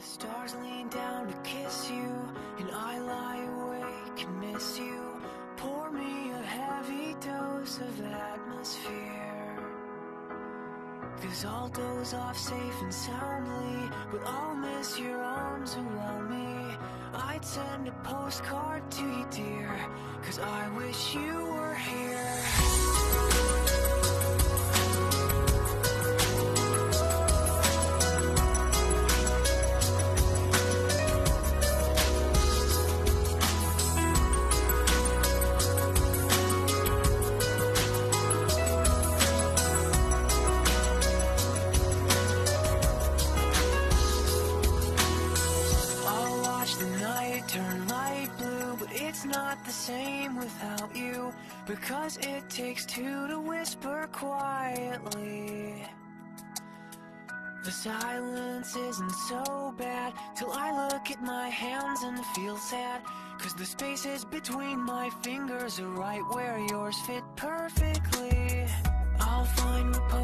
The stars lean down to kiss you, and I lie awake and miss you. Pour me a heavy dose of atmosphere, 'cause I'll doze off safe and soundly, but I'll miss your arms around me. I'd send a postcard to you, dear, 'cause I wish you were here. Turn light blue, but it's not the same without you, because it takes two to whisper quietly. The silence isn't so bad till I look at my hands and feel sad, 'cause the spaces between my fingers are right where yours fit perfectly. I'll find repose